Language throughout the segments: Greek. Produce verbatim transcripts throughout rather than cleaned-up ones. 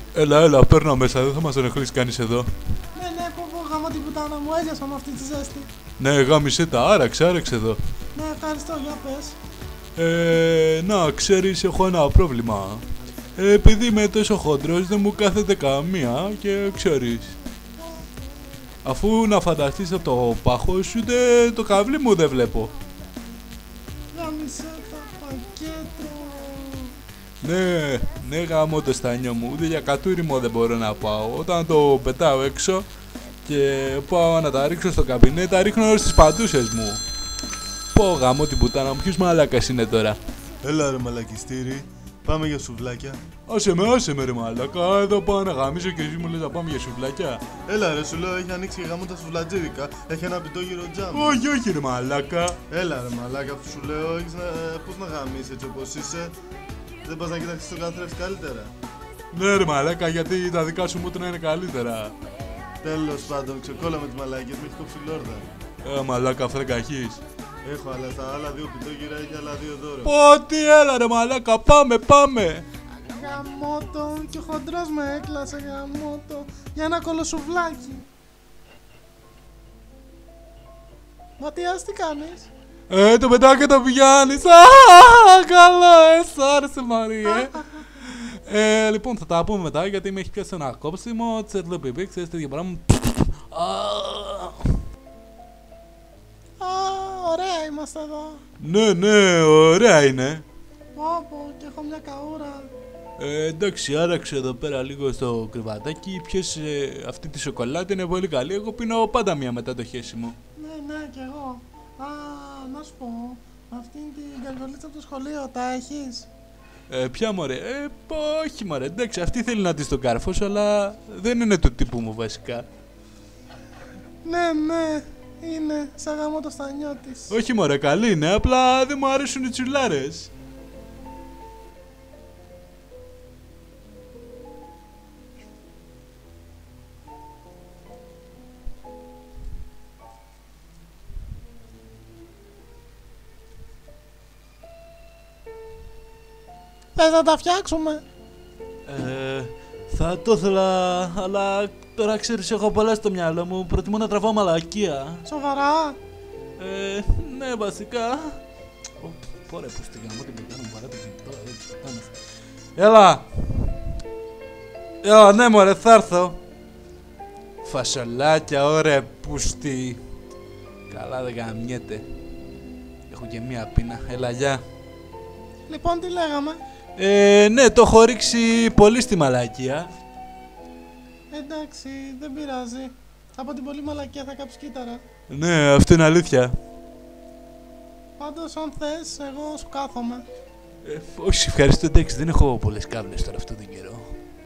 Έλα, έλα, παίρνω μέσα, δεν θα μας ενοχλήσει κανείς εδώ. Ναι, ναι, πω πω γάμο την πουτάνα μου, έζησα με αυτή τη ζέστη. Ναι, γάμισε τα, άραξε, άραξε εδώ. Ναι, ευχαριστώ, για πες. Ε, να, ξέρεις, έχω ένα πρόβλημα. Ε, επειδή είμαι τόσο χοντρός δεν μου κάθεται καμία και ξέρεις. Αφού να φανταστείς από το πάχο σου, ούτε το καβλί μου δεν βλέπω. Γάμισε τα πακέτο. Ναι, ναι γάμω το στάνιο μου, ούτε για κατούριμο δεν μπορώ να πάω. Όταν το πετάω έξω και πάω να τα ρίξω στο καμπινέ, τα ρίχνω όλες τις παντούσες μου. Πω γάμω την πουτάνα μου, ποιος μαλάκας είναι τώρα. Έλα ρε μαλακιστήρι, πάμε για σουβλάκια. Άσε με, άσε με ρε μαλάκα, εδώ πάω να γαμίσω και εσύ μου λες να πάμε για σουβλάκια. Έλα ρε, σου λέω έχει ανοίξει γάμο τα σουβλατζίδικα, έχει ένα πιτόγυρο τζάμ. Όχι, όχι ρε μαλάκα. Έλα ρε μαλάκα, αφού σου λέω έχεις να, πώς να γαμίσεις έτσι όπως είσαι. Δεν πας να κοιτάξεις το καθρέφτη καλύτερα. Ναι ρε μαλάκα, γιατί τα δικά σου μούτρα είναι καλύτερα. Τέλος πάντων, ξεκόλα με τις μαλακίες, με έχει κόψει λόρδα. Ε, μαλάκα, φρέκα έχεις. Έχω, αλλά στα άλλα δύο πιτόγυρα έχει άλλα δύο δώρα. Πω, τι έλα ρε μαλάκα, πάμε, πάμε. Γαμώτο και ο χοντρός με έκλασε, γαμώτο. Για ένα κολοσουβλάκι. Ματίας, τι κάνεις? Ε, το πετάω και το πιάνεις. Α, καλά, ε, σ' άρεσε Μαρία. Ε, λοιπόν, θα τα πούμε μετά γιατί με έχει πιάσει ένα κόψιμο, τσέτλο πιπί, ξέρεις τέτοια πράγματα. Α, ωραία είμαστε εδώ. Ναι, ναι, ωραία είναι. Πω πω, και έχω μια καούρα. Ε, εντάξει, άραξε εδώ πέρα λίγο στο κρεβατάκι. Πιες ε, αυτή τη σοκολάτα, είναι πολύ καλή. Εγώ πίνω πάντα μία μετά το χέσιμο. Ναι, ναι, κι εγώ. Α, να σου πω, αυτήν την καρβολίτσα από το σχολείο, τα έχεις? Ε, ποια μωρέ, ε, όχι μωρέ, εντάξει, αυτή θέλει να τη τον κάρφωσω, αλλά δεν είναι του τύπου μου βασικά. Ναι, ναι, είναι σαν γάμο το στανιό της. Όχι μωρέ, καλή είναι, απλά δεν μου αρέσουν οι τσουλάρες. Θες να τα φτιάξουμε? Ε, θα το ήθελα, αλλά τώρα ξέρεις έχω πολλά στο μυαλό μου, προτιμώ να τραβάω μαλακία. Σοβαρά? Ε, ναι βασικά. Πόρε που στην γαμώ την πετάνω μου παρά την τώρα δεν της πετάνω. Έλα! Έλα, ναι μωρέ, θα έρθω. Φασολάκια, ωραία πούστη. Καλά δεν γαμιέται. Έχω και μία πείνα, έλα γεια. Λοιπόν, τι λέγαμε? Ε, ναι, το έχω ρίξει πολύ στη μαλακία. Εντάξει, δεν πειράζει. Από την πολύ μαλακία θα κάψει κύτταρα. Ναι, αυτό είναι αλήθεια. Πάντως, αν θες, εγώ σου κάθομαι. Ε, όχι, ευχαριστώ, εντάξει, δεν έχω πολλές κάβλες τώρα αυτόν τον καιρό.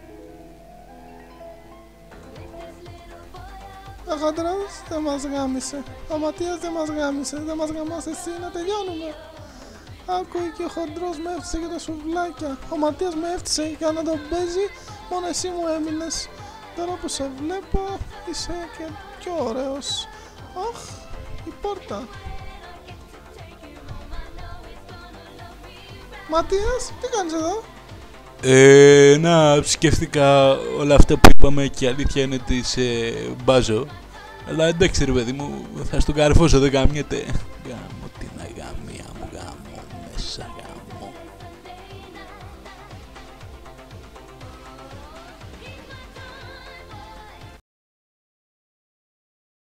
Ο χοντρός δεν μας γάμισε. Ο Ματίας δεν μας γάμισε. Δεν μας γαμάς εσύ, να τελειώνουμε. Άκουε και ο χοντρός με έφτιασε για τα σουβλάκια. Ο Ματίας με έφτιασε για να τον παίζει. Μόνο εσύ μου έμεινες. Τώρα που σε βλέπω είσαι και πιο ωραίος. Αχ, η πόρτα. Ματίας, τι κάνεις εδώ? Ε, να, σκέφτηκα όλα αυτά που είπαμε και η αλήθεια είναι ότι σε μπάζω. Αλλά εντάξει ρε παιδί μου, θα στον καρφώσω, δεν γαμιέται. Γαμώ την αγαμία μου.